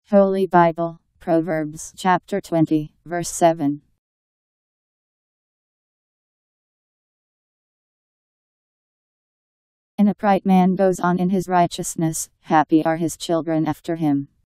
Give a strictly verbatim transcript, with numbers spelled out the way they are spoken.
Holy Bible Proverbs Chapter twenty, verse seven. An upright man goes on in his righteousness, happy are his children after him.